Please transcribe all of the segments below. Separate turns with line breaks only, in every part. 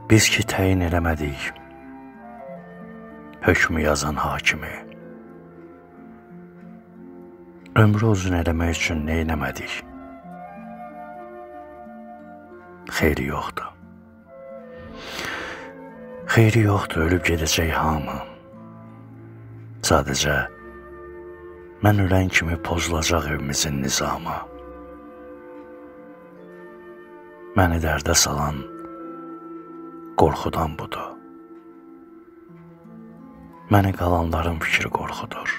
Biz ki təyin eləmədik hökmü yazan hakimi. Ömrü uzun eləmək üçün neynəmədik? Xeyri yoxdur. Xeyri yoxdur, ölüb gedəcək hamı. Sadəcə mən ölən kimi pozulacaq evimizin nizamı. Məni dərdə salan qorxudan budur. Məni qalanların fikri qorxudur.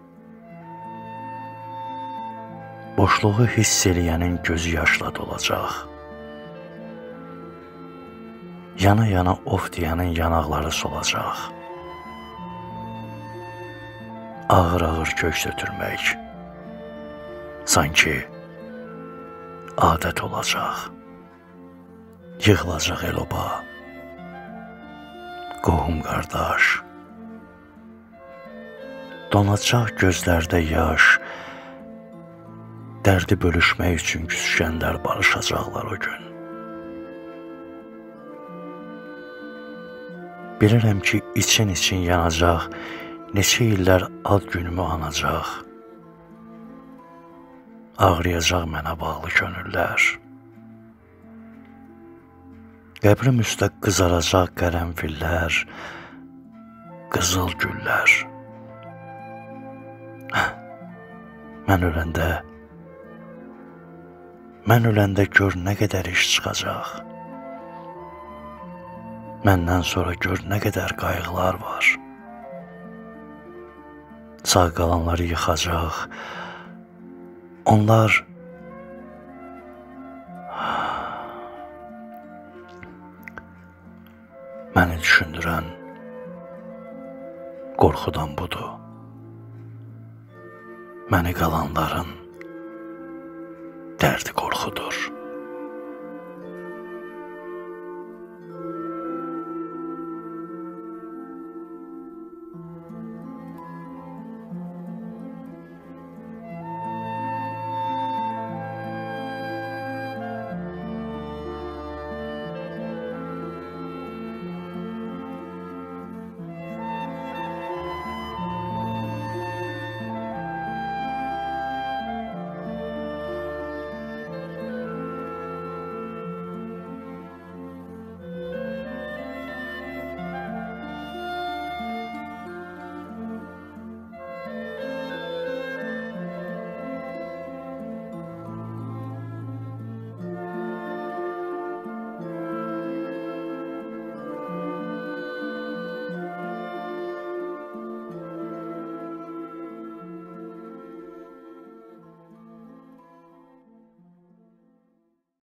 Boşluğu hiss eləyənin gözü yaşla dolacaq. Yana-yana of deyənin yanaqları solacaq. Ağır-ağır köks ötürmək sanki adət olacaq. Yığılacaq el-oba, qohum qardaş. Donacaq gözlərdə yaş, dərdi bölüşmək üçün küskənlər barışacaqlar o gün. Bilirəm ki, için yanacaq, neçə illər ad günümü anacaq. Ağrıyacaq mənə bağlı könüllər. Qəbrim üstə qızaracaq qərənfillər, qızıl güllər. Mən öləndə gör nə qədər iş çıxacaq. Məndən sonra gör nə qədər qayğılar var. Sağ qalanları yıxacaq. Onlar məni düşündürən qorxudan budur. Məni qalanların dərdi qorxudur.